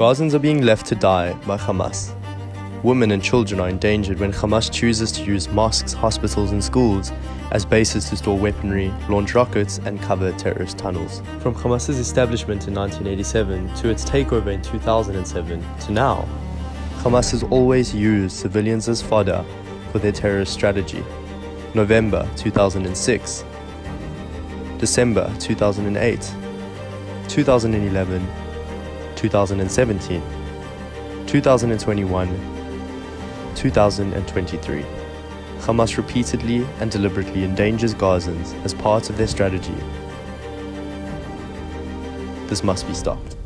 Gazans are being left to die by Hamas. Women and children are endangered when Hamas chooses to use mosques, hospitals and schools as bases to store weaponry, launch rockets and cover terrorist tunnels. From Hamas's establishment in 1987 to its takeover in 2007 to now, Hamas has always used civilians as fodder for their terrorist strategy. November 2006, December 2008, 2011, 2017, 2021, 2023. Hamas repeatedly and deliberately endangers Gazans as part of their strategy. This must be stopped.